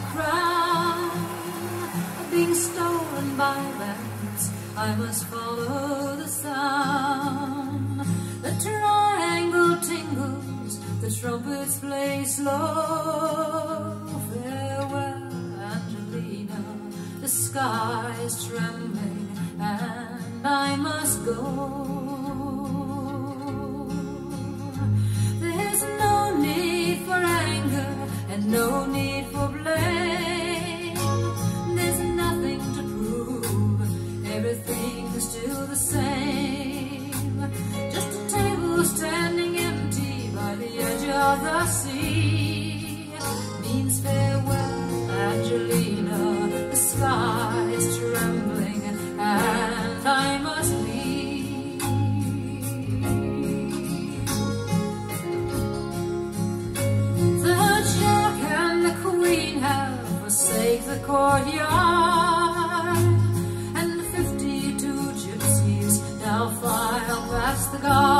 crown being stolen by bandits, I must follow the sound. The triangle tingles, the trumpets play slow. Farewell, Angelina, the sky is trembling and I must go. There's no need for anger and no need for blame. There's nothing to prove, everything's still the same. Just a table standing empty by the edge of the sea means farewell, Angelina, the sky is trembling and I must leave. The Jack and the Queen have forsaken the courtyard, and the 52 gypsies now file past the guard.